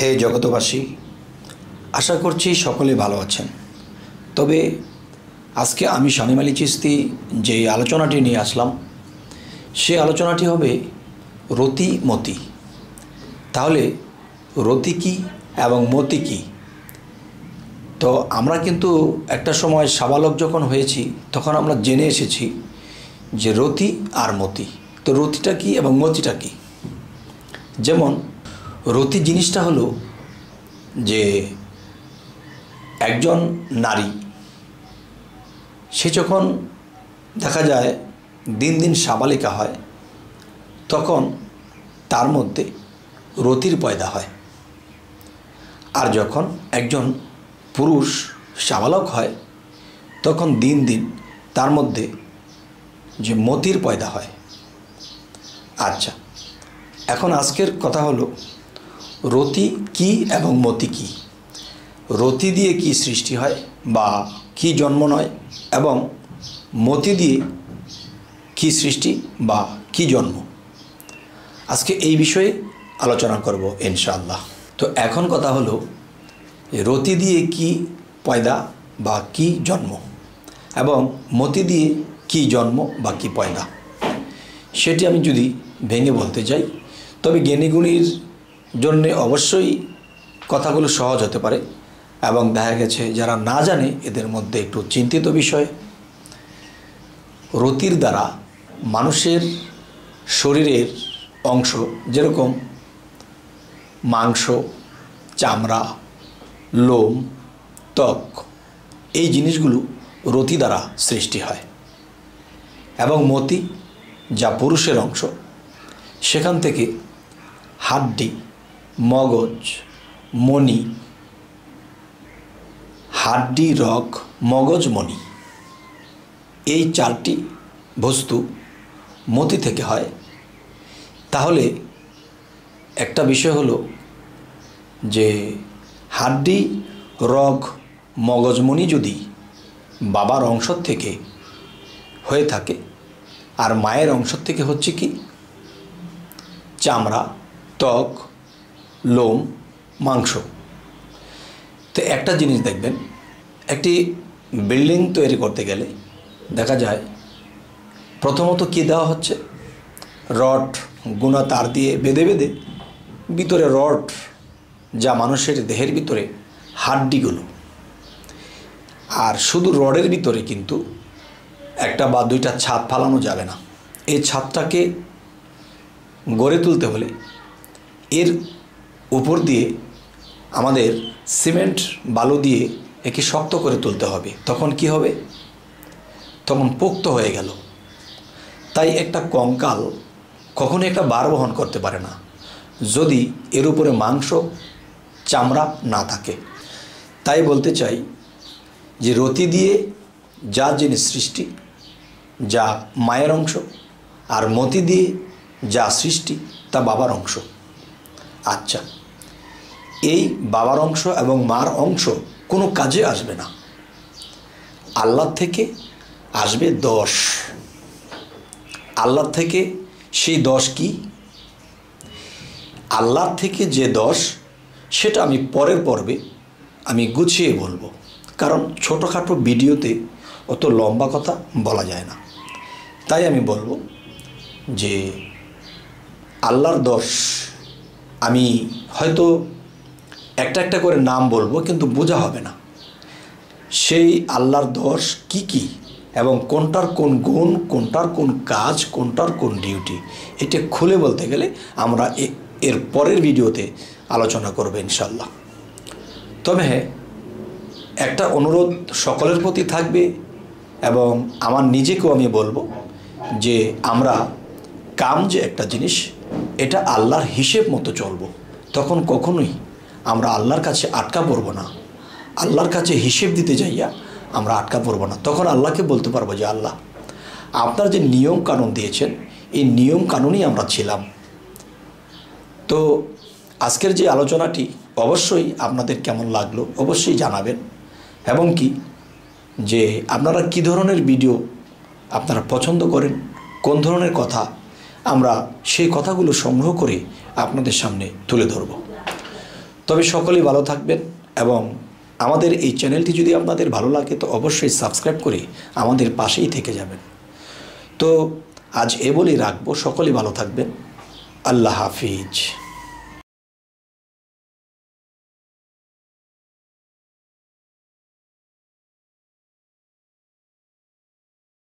হে জগতবাসী, আশা করছি সকলে ভালো আছেন। তবে আজকে আমি শামীম আলী চিশতি যে আলোচনাটি নিয়ে আসলাম, সে আলোচনাটি হবে রতি মতি। তাহলে রতি কী এবং মতি কী? তো আমরা কিন্তু একটা সময় সাবালক যখন হয়েছি তখন আমরা জেনে এসেছি যে রতি আর মতি। তো রতিটা কী এবং মতিটা কী? যেমন রতি জিনিসটা হলো যে একজন নারী, সে যখন দেখা যায় দিন দিন সাবালিকা হয়, তখন তার মধ্যে রতির পয়দা হয়। আর যখন একজন পুরুষ সাবালক হয়, তখন দিন দিন তার মধ্যে যে মতির পয়দা হয়। আচ্ছা, এখন আজকের কথা হলো রতি কি এবং মতি কি। রতি দিয়ে কি সৃষ্টি হয় বা কি জন্ম নয়, এবং মতি দিয়ে কি সৃষ্টি বা কি জন্ম, আজকে এই বিষয়ে আলোচনা করব ইনশাআল্লাহ। তো এখন কথা হলো রতি দিয়ে কি পয়দা বা কি জন্ম, এবং মতি দিয়ে কি জন্ম বা কি পয়দা, সেটি আমি যদি ভেঙে বলতে চাই, তবে জ্ঞানীগুণীর জন্যে অবশ্যই কথাগুলো সহজ হতে পারে, এবং দেখা গেছে যারা না জানে এদের মধ্যে একটু চিন্তিত বিষয়। রতির দ্বারা মানুষের শরীরের অংশ, যেরকম মাংস, চামড়া, লোম, ত্বক, এই জিনিসগুলো রতি দ্বারা সৃষ্টি হয়। এবং মতি, যা পুরুষের অংশ, সেখান থেকে হাড্ডি, মগজ, মণি, হাড্ডি, রগ, মগজ, মণি, এই চারটি বস্তু মতি থেকে হয়। তাহলে একটা বিষয় হলো যে হাড্ডি, রগ, মগজমণি যদি বাবার অংশ থেকে হয়ে থাকে, আর মায়ের অংশ থেকে হচ্ছে কি চামড়া, ত্বক, লোম, মাংস। তো একটা জিনিস দেখবেন, একটি বিল্ডিং তৈরি করতে গেলে দেখা যায় প্রথমত কী দেওয়া হচ্ছে, রড, গুনা তার দিয়ে বেঁধে বেঁধে ভিতরে রড, যা মানুষের দেহের ভিতরে হাড্ডিগুলো, আর শুধু রডের ভিতরে কিন্তু একটা বা দুইটা ছাদ ফালানো যাবে না। এই ছাদটাকে গড়ে তুলতে হলে এর উপর দিয়ে আমাদের সিমেন্ট বালু দিয়ে একে শক্ত করে তুলতে হবে। তখন কি হবে? তখন পোক্ত হয়ে গেল। তাই একটা কঙ্কাল কখনো একটা ভার বহন করতে পারে না যদি এর উপরে মাংস, চামড়া না থাকে। তাই বলতে চাই যে রতি দিয়ে যা জিনিস সৃষ্টি, যা মায়ের অংশ, আর মতি দিয়ে যা সৃষ্টি তা বাবার অংশ। আচ্ছা, এই বাবার অংশ এবং মার অংশ কোনো কাজে আসবে না, আল্লাহ থেকে আসবে দোষ। আল্লাহ থেকে সেই দোষ কি? আল্লাহ থেকে যে দোষ, সেটা আমি পরের পর্বে আমি গুছিয়ে বলবো, কারণ ছোটোখাটো ভিডিওতে অত লম্বা কথা বলা যায় না। তাই আমি বলবো যে আল্লাহর দোষ আমি হয়তো একটা একটা করে নাম বলবো, কিন্তু বোঝা হবে না সেই আল্লাহর দোষ কি কি, এবং কোনটার কোন গুণ, কোনটার কোন কাজ, কোনটার কোন ডিউটি, এটা খুলে বলতে গেলে আমরা এর পরের ভিডিওতে আলোচনা করব ইনশাল্লাহ। তবে হ্যাঁ, একটা অনুরোধ সকলের প্রতি থাকবে, এবং আমার নিজেকেও আমি বলবো যে আমরা কাম যে একটা জিনিস, এটা আল্লাহর হিসেব মতো চলবো। তখন কখনোই আমরা আল্লাহর কাছে আটকা পড়ব না, আল্লাহর কাছে হিসেব দিতে যাইয়া আমরা আটকা পড়ব না। তখন আল্লাহকে বলতে পারবো যে আল্লাহ, আপনার যে নিয়ম কানুন দিয়েছেন, এই নিয়ম কানুনই আমরা ছিলাম। তো আজকের যে আলোচনাটি অবশ্যই আপনাদের কেমন লাগলো অবশ্যই জানাবেন, এবং কি যে আপনারা কী ধরনের ভিডিও আপনারা পছন্দ করেন, কোন ধরনের কথা, আমরা সেই কথাগুলো সংগ্রহ করে আপনাদের সামনে তুলে ধরব। তবে সকলেই ভালো থাকবেন এবং আমাদের এই চ্যানেলটি যদি আপনাদের ভালো লাগে তো অবশ্যই সাবস্ক্রাইব করে আমাদের পাশেই থেকে যাবেন। তো আজ এ বলেই রাখবো, সকলেই ভালো থাকবেন। আল্লাহ হাফিজ।